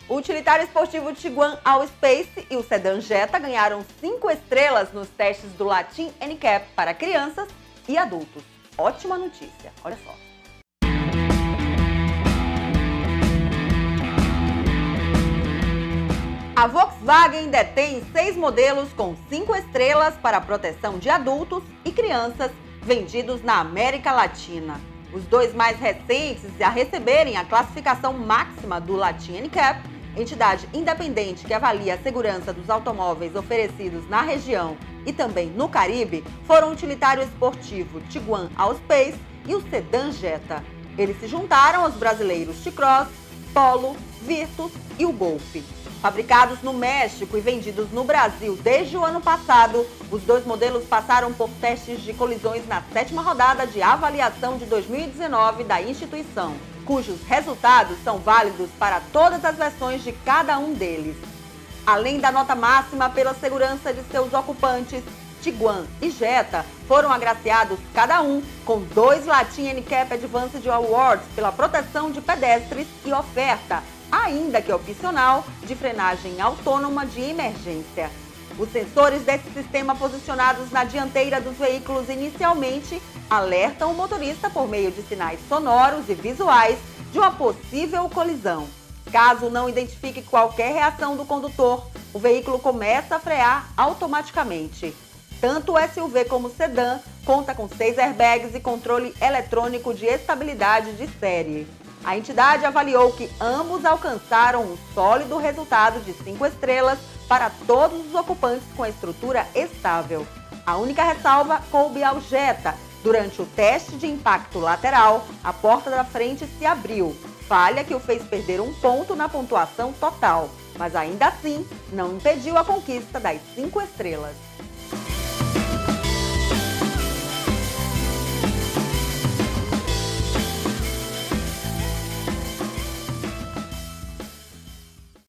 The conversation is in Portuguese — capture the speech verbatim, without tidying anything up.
O utilitário esportivo Tiguan Allspace e o sedã Jetta ganharam cinco estrelas nos testes do Latin N C A P para crianças e adultos. Ótima notícia, olha só. A Volkswagen detém seis modelos com cinco estrelas para proteção de adultos e crianças vendidos na América Latina. Os dois mais recentes a receberem a classificação máxima do Latin N C A P, entidade independente que avalia a segurança dos automóveis oferecidos na região e também no Caribe, foram o utilitário esportivo Tiguan Allspace e o sedã Jetta. Eles se juntaram aos brasileiros T-Cross, Polo, Virtus e o Golf. Fabricados no México e vendidos no Brasil desde o ano passado, os dois modelos passaram por testes de colisões na sétima rodada de avaliação de dois mil e dezenove da instituição, cujos resultados são válidos para todas as versões de cada um deles. Além da nota máxima pela segurança de seus ocupantes, Tiguan e Jetta foram agraciados cada um com dois Latin N C A P Advanced Awards pela proteção de pedestres e oferta, ainda que opcional, de frenagem autônoma de emergência. Os sensores desse sistema posicionados na dianteira dos veículos inicialmente alertam o motorista por meio de sinais sonoros e visuais de uma possível colisão. Caso não identifique qualquer reação do condutor, o veículo começa a frear automaticamente. Tanto o S U V como o sedã conta com seis airbags e controle eletrônico de estabilidade de série. A entidade avaliou que ambos alcançaram um sólido resultado de cinco estrelas para todos os ocupantes com estrutura estável. A única ressalva coube ao Jetta. Durante o teste de impacto lateral, a porta da frente se abriu, falha que o fez perder um ponto na pontuação total, mas ainda assim não impediu a conquista das cinco estrelas.